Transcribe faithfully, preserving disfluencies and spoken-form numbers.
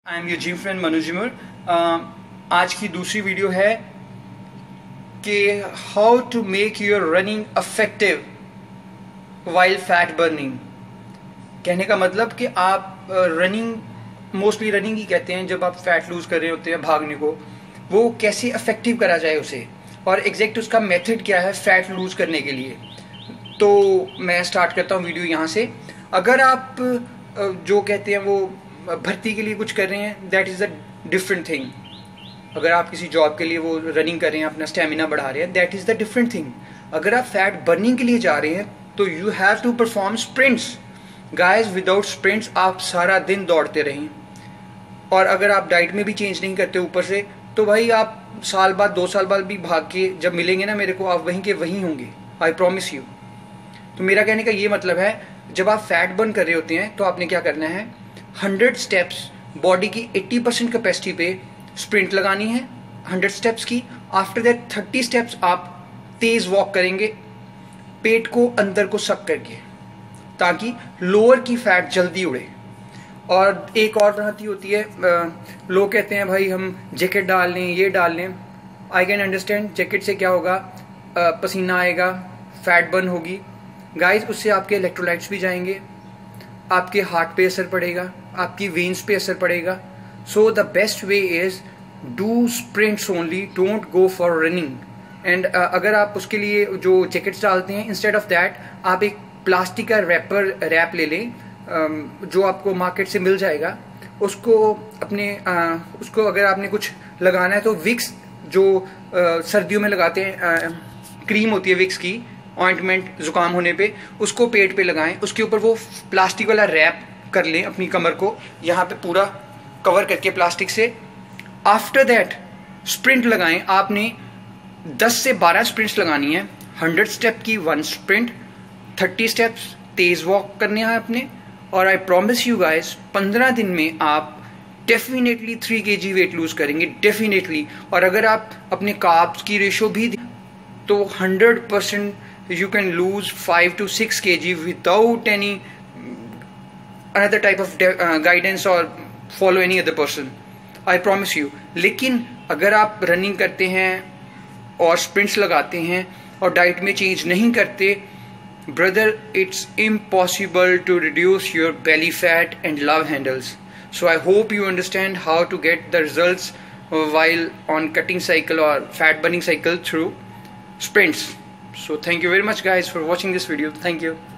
I am your gym friend Manu gymer. आज की दूसरी वीडियो है कि how to make your running effective while fat burning. कहने का मतलब कि आप रनिंग, मोस्टली रनिंग ही कहते हैं जब आप फैट लूज कर रहे होते हैं भागने को, वो कैसे इफेक्टिव करा जाए उसे, और एग्जैक्ट उसका मेथड क्या है फैट लूज करने के लिए। तो मैं स्टार्ट करता हूँ वीडियो यहाँ से। अगर आप जो कहते हैं वो भर्ती के लिए कुछ कर रहे हैं, that is a different thing. अगर आप किसी जॉब के लिए वो रनिंग कर रहे हैं, अपना स्टेमिना बढ़ा रहे हैं, that is the different thing. अगर आप फैट बर्निंग के लिए जा रहे हैं तो you have to perform sprints. Guys, without sprints आप सारा दिन दौड़ते रहें, और अगर आप डाइट में भी चेंज नहीं करते ऊपर से, तो भाई आप साल बाद दो साल बाद भी भाग के जब मिलेंगे ना मेरे को, आप वहीं के वहीं होंगे, आई प्रॉमिस यू। तो मेरा कहने का ये मतलब है, जब आप फैट बर्न कर रहे होते हैं तो आपने क्या करना है, हंड्रेड स्टेप्स बॉडी की एट्टी परसेंट कैपेसिटी पे स्प्रिंट लगानी है हंड्रेड स्टेप्स की। आफ्टर दैट थर्टी स्टेप्स आप तेज वॉक करेंगे, पेट को अंदर को सक करके, ताकि लोअर की फैट जल्दी उड़े। और एक और भ्रांति होती है, लोग कहते हैं भाई हम जैकेट डाल लें, ये डाल लें। आई कैन अंडरस्टैंड, जैकेट से क्या होगा, पसीना आएगा, फैट बर्न होगी। गाइस, उससे आपके इलेक्ट्रोलाइट्स भी जाएंगे, आपके हार्ट पे असर पड़ेगा, आपकी वेन्स पे असर पड़ेगा। So the best way is do sprints only, don't go for running. And अगर आप उसके लिए जो जैकेट्स डालते हैं, इंस्टेड ऑफ दैट आप एक प्लास्टिक का रैपर रैप ले लें, uh, जो आपको मार्केट से मिल जाएगा। उसको अपने uh, उसको अगर आपने कुछ लगाना है तो विक्स, जो uh, सर्दियों में लगाते हैं, uh, क्रीम होती है विक्स की, ऑइंटमेंट जुकाम होने पे, उसको पेट पे लगाएं। उसके ऊपर वो प्लास्टिक वाला रैप कर लें, अपनी कमर को यहाँ पे पूरा कवर करके प्लास्टिक से। आफ्टर दैट स्प्रिंट लगाएं। आपने दस से बारह स्प्रिंट्स लगानी है। हंड्रेड स्टेप की वन स्प्रिंट, थर्टी स्टेप्स तेज वॉक करने हैं अपने। और आई प्रॉमिस यू गाइस, पंद्रह दिन में आप definitely three K G weight lose करेंगे, डेफिनेटली। और अगर आप अपने कार्ब्स की रेशो भी तो hundred percent you can lose five to six kilograms without any another type of uh, guidance or follow any other person, I promise you। लेकिन अगर आप रनिंग करते हैं और स्प्रिंट्स लगाते हैं और डाइट में चेंज नहीं करते, brother, it's impossible to reduce your belly fat and love handles। So I hope you understand how to get the results while on cutting cycle or fat burning cycle through sprints। So thank you very much guys for watching this video. Thank you.